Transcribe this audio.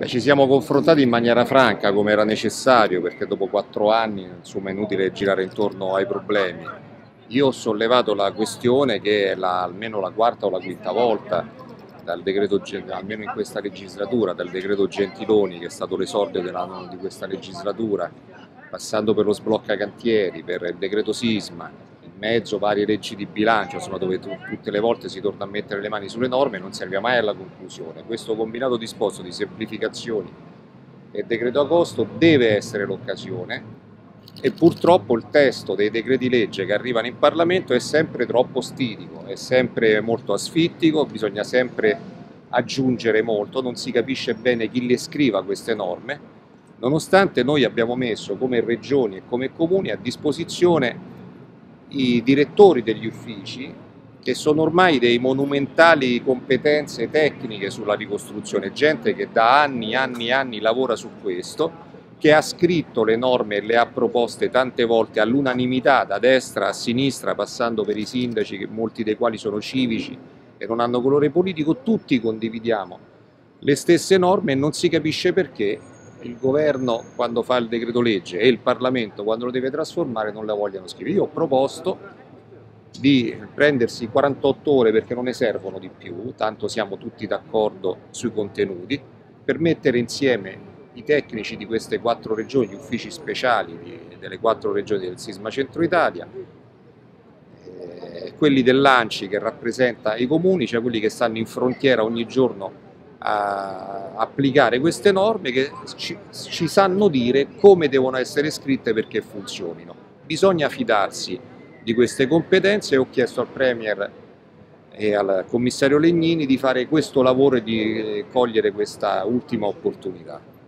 Ci siamo confrontati in maniera franca, come era necessario, perché dopo 4 anni insomma, è inutile girare intorno ai problemi. Io ho sollevato la questione che è almeno la quarta o la quinta volta, almeno in questa legislatura, dal decreto Gentiloni, che è stato l'esordio di questa legislatura, passando per lo sblocca cantieri, per il decreto sisma, in mezzo varie leggi di bilancio, insomma, dove tutte le volte si torna a mettere le mani sulle norme e non si arriva mai alla conclusione. Questo combinato disposto di semplificazioni e decreto agosto deve essere l'occasione, e purtroppo il testo dei decreti legge che arrivano in Parlamento è sempre troppo stitico, è sempre molto asfittico, bisogna sempre aggiungere molto, non si capisce bene chi le scriva queste norme, nonostante noi abbiamo messo come regioni e come comuni a disposizione i direttori degli uffici, che sono ormai dei monumentali competenze tecniche sulla ricostruzione, gente che da anni e anni lavora su questo, che ha scritto le norme e le ha proposte tante volte all'unanimità, da destra a sinistra, passando per i sindaci, molti dei quali sono civici e non hanno colore politico. Tutti condividiamo le stesse norme e non si capisce perché il governo, quando fa il decreto legge, e il Parlamento, quando lo deve trasformare, non la vogliono scrivere. Io ho proposto di prendersi 48 ore, perché non ne servono di più, tanto siamo tutti d'accordo sui contenuti, per mettere insieme i tecnici di queste 4 regioni, gli uffici speciali delle 4 regioni del Sisma Centro Italia, quelli dell'ANCI che rappresenta i comuni, cioè quelli che stanno in frontiera ogni giorno a applicare queste norme, che ci sanno dire come devono essere scritte perché funzionino. Bisogna fidarsi di queste competenze e ho chiesto al Premier e al commissario Legnini di fare questo lavoro e di cogliere questa ultima opportunità.